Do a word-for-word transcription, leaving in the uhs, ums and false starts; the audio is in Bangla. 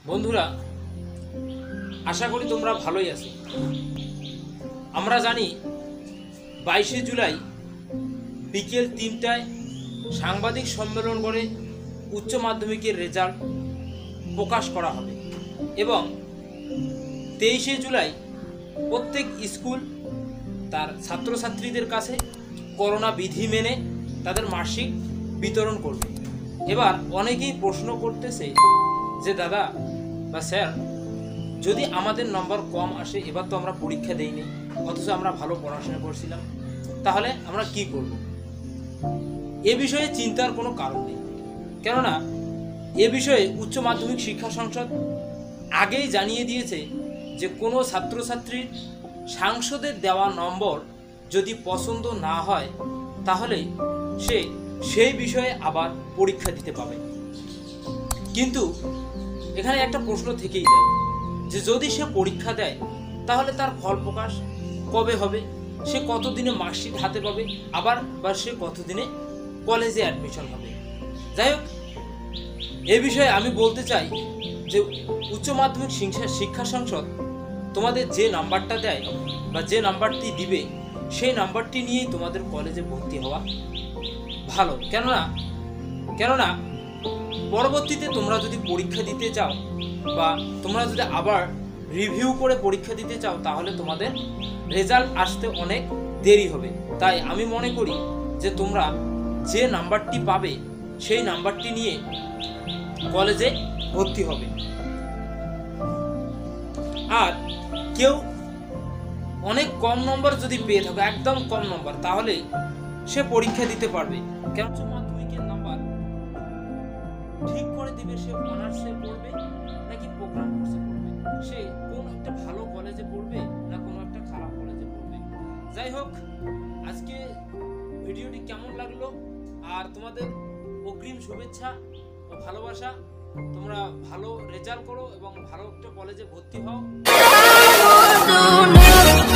বন্ধুরা, আশা করি তোমরা ভালোই আছো। আমরা জানি বাইশে জুলাই বিকেল তিনটায় সাংবাদিক সম্মেলন করে উচ্চ মাধ্যমিকের রেজাল্ট প্রকাশ করা হবে এবং তেইশে জুলাই প্রত্যেক স্কুল তার ছাত্রছাত্রীদের কাছে করোনা বিধি মেনে তাদের মার্কশিট বিতরণ করবে। এবার অনেকেই প্রশ্ন করতেছে যে দাদা বা স্যার, যদি আমাদের নম্বর কম আসে, এবার তো আমরা পরীক্ষা দেইনি, অথচ আমরা ভালো পড়াশোনা করছিলাম, তাহলে আমরা কি করব? এ বিষয়ে চিন্তার কোনো কারণ নেই, কেননা এ বিষয়ে উচ্চ মাধ্যমিক শিক্ষা সংসদ আগেই জানিয়ে দিয়েছে যে কোনো ছাত্রছাত্রীর সাংসদের দেওয়া নম্বর যদি পছন্দ না হয় তাহলে সে সেই বিষয়ে আবার পরীক্ষা দিতে পাবে। কিন্তু এখানে একটা প্রশ্ন থেকেই যায় যে যদি সে পরীক্ষা দেয় তাহলে তার ফল প্রকাশ কবে হবে, সে কতদিনে মার্কশিট হাতে পাবে, আবার বা সে কতদিনে কলেজে অ্যাডমিশন হবে। যাই হোক, এ বিষয়ে আমি বলতে চাই যে উচ্চ মাধ্যমিক শিক্ষা সংসদ তোমাদের যে নাম্বারটা দেয় বা যে নাম্বারটি দিবে সেই নাম্বারটি নিয়েই তোমাদের কলেজে ভর্তি হওয়া ভালো। কেননা কেননা পরবর্তীতে তোমরা যদি পরীক্ষা দিতে চাও বা তোমরা যদি আবার রিভিউ করে পরীক্ষা দিতে চাও তাহলে তোমাদের রেজাল্ট আসতে অনেক দেরি হবে। তাই আমি মনে করি যে তোমরা যে নাম্বারটি পাবে সেই নাম্বারটি নিয়ে কলেজে ভর্তি হবে। আর কেউ অনেক কম নম্বর যদি পেয়ে থাকে, একদম কম নম্বর, তাহলে সে পরীক্ষা দিতে পারবে। কেন উচ্চ মাধ্যমিকের নাম্বার ঠিক করে দিবে সে অনার্সে পড়বে নাকি প্রোগ্রাম কোর্সে পড়বে, সে কোন একটা ভালো কলেজে পড়বে না কোনো একটা খারাপ কলেজে পড়বে। যাই হোক, আজকে ভিডিওটি কেমন লাগলো আর তোমাদের অগ্রিম শুভেচ্ছা ও ভালোবাসা। তোমরা ভালো রেজাল্ট করো এবং ভালো একটা কলেজে ভর্তি হও।